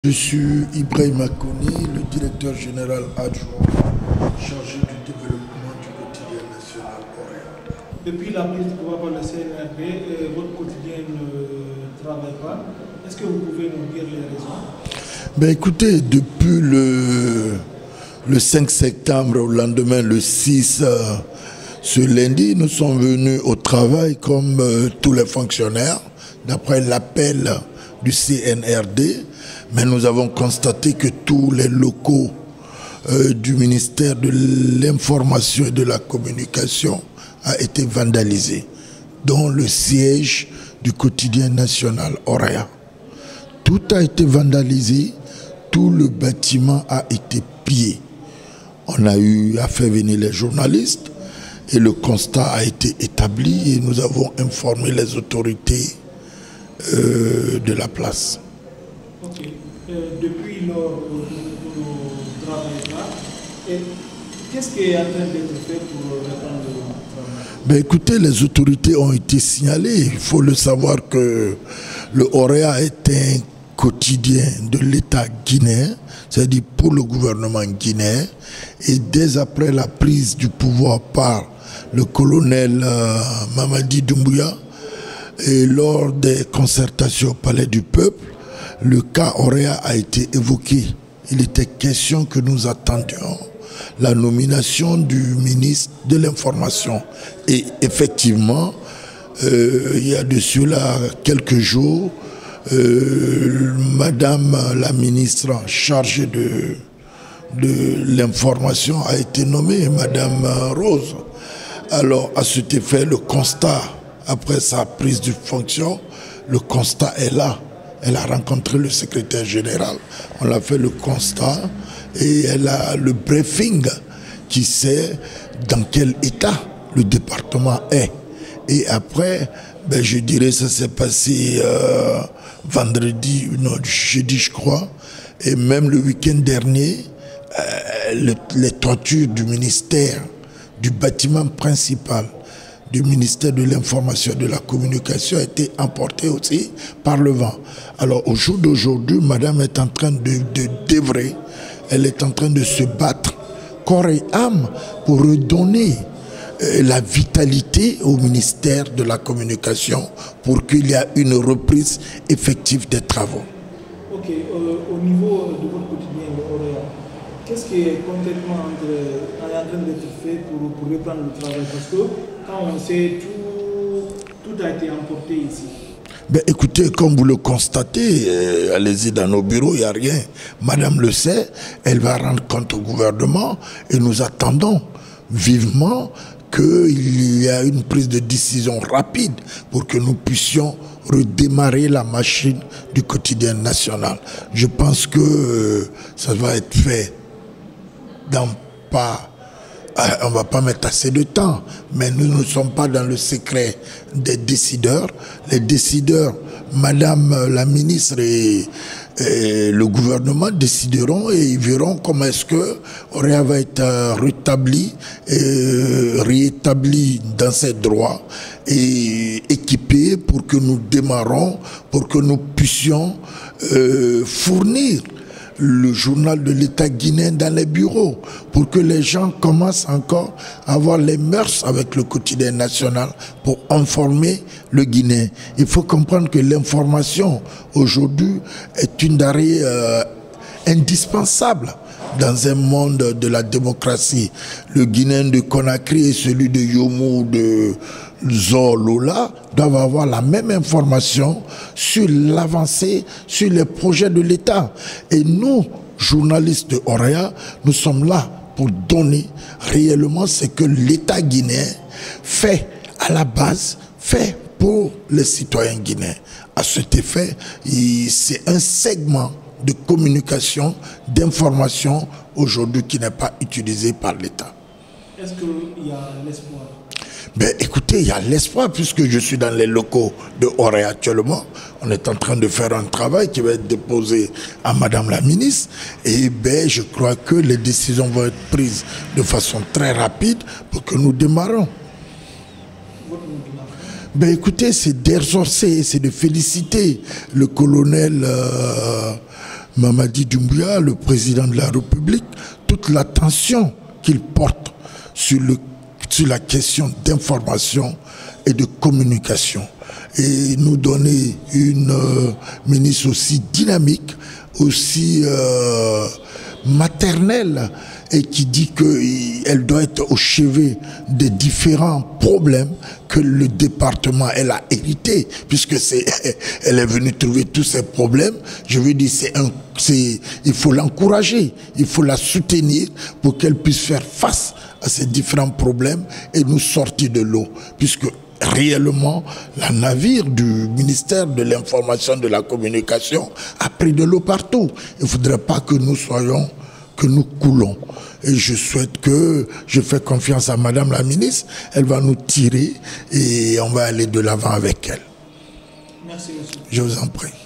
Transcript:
Je suis Ibrahima Koni, le directeur général adjoint chargé du développement du quotidien national Oraya. Depuis la prise de pouvoir par le CNRD, votre quotidien ne travaille pas. Est-ce que vous pouvez nous dire les raisons? Écoutez, depuis le 5 septembre au lendemain, le 6, ce lundi, nous sommes venus au travail comme tous les fonctionnaires, d'après l'appel du CNRD. Mais nous avons constaté que tous les locaux du ministère de l'Information et de la Communication ont été vandalisés, dont le siège du quotidien national Oraya. Tout a été vandalisé, tout le bâtiment a été pillé. On a eu à faire venir les journalistes et le constat a été établi et nous avons informé les autorités de la place. Ok. Depuis lors nous travaillons là, qu'est-ce qui est en train d'être fait pour reprendre le travail? Écoutez, les autorités ont été signalées. Il faut le savoir que le Oraya est un quotidien de l'État guinéen, c'est-à-dire pour le gouvernement guinéen. Et dès après la prise du pouvoir par le colonel Mamadi Doumbouya, et lors des concertations au Palais du Peuple, le cas Oraya a été évoqué. Il était question que nous attendions la nomination du ministre de l'Information. Et effectivement, il y a de cela quelques jours, Madame la ministre chargée de l'Information a été nommée, Madame Rose. Alors, à cet effet, le constat, après sa prise de fonction, le constat est là. Elle a rencontré le secrétaire général, on a fait le constat et elle a le briefing qui sait dans quel état le département est. Et après, je dirais ça s'est passé vendredi, non, jeudi je crois, et même le week-end dernier, les toitures du ministère, du bâtiment principal, du ministère de l'Information et de la Communication a été emporté aussi par le vent. Alors au jour d'aujourd'hui, madame est en train d'œuvrer, elle est en train de se battre corps et âme pour redonner la vitalité au ministère de la Communication pour qu'il y ait une reprise effective des travaux. Ok, au niveau de votre quotidien, Oraya, qu'est-ce qui est concrètement en train d'être fait pour reprendre le travail? Parce que quand on sait, tout a été emporté ici. Écoutez, comme vous le constatez, allez-y dans nos bureaux, il n'y a rien. Madame le sait, elle va rendre compte au gouvernement et nous attendons vivement qu'il y ait une prise de décision rapide pour que nous puissions redémarrer la machine du quotidien national. Je pense que ça va être fait dans pas... On ne va pas mettre assez de temps, mais nous ne sommes pas dans le secret des décideurs. Les décideurs, Madame la ministre et le gouvernement décideront et ils verront comment est-ce que Oraya va être rétabli dans ses droits et équipé pour que nous démarrons, pour que nous puissions fournir le journal de l'État guinéen dans les bureaux pour que les gens commencent encore à avoir les mœurs avec le quotidien national pour informer le Guinéen. Il faut comprendre que l'information aujourd'hui est une denrée indispensable dans un monde de la démocratie. Le Guinéen de Conakry et celui de Yomo de Zolola doivent avoir la même information sur l'avancée, sur les projets de l'État. Et nous, journalistes de Oraya, nous sommes là pour donner réellement ce que l'État guinéen fait à la base, fait pour les citoyens guinéens. À cet effet, c'est un segment de communication, d'information aujourd'hui qui n'est pas utilisé par l'État. Est-ce qu'il y a l'espoir? Écoutez, il y a l'espoir puisque je suis dans les locaux de Oraya actuellement. On est en train de faire un travail qui va être déposé à Madame la ministre. Et je crois que les décisions vont être prises de façon très rapide pour que nous démarrons. Écoutez, c'est d'exorcer, c'est de féliciter le colonel Mamadi Doumbouya, le président de la République, toute l'attention qu'il porte sur la question d'information et de communication. Et nous donner une ministre aussi dynamique, aussi maternelle, et qui dit qu'elle doit être au chevet des différents problèmes que le département elle a hérité, puisque elle est venue trouver tous ces problèmes. Je veux dire, il faut l'encourager, il faut la soutenir pour qu'elle puisse faire face à ces différents problèmes et nous sortir de l'eau, puisque réellement, le navire du ministère de l'Information et de la Communication a pris de l'eau partout. Il ne faudrait pas que nous coulons. Et je fais confiance à Madame la ministre, elle va nous tirer et on va aller de l'avant avec elle. Merci, monsieur. Je vous en prie.